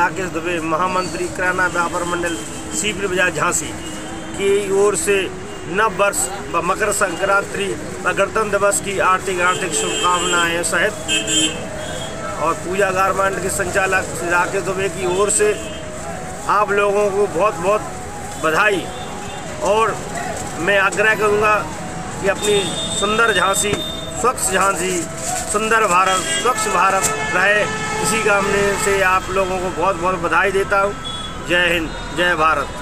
राकेश दुबे, महामंत्री किराना व्यापार मंडल सीपी बाजार झांसी की ओर से नव वर्ष व मकर संक्रांति व गणतंत्र दिवस की आर्थिक शुभकामनाएं सहित और पूजा गारमेंट के संचालक श्री राकेश दुबे की ओर से आप लोगों को बहुत बहुत बधाई। और मैं आग्रह करूंगा कि अपनी सुंदर झांसी, स्वच्छ झांसी, सुंदर भारत, स्वच्छ भारत रहे, इसी कामने से आप लोगों को बहुत बहुत बधाई देता हूँ। जय हिंद, जय भारत।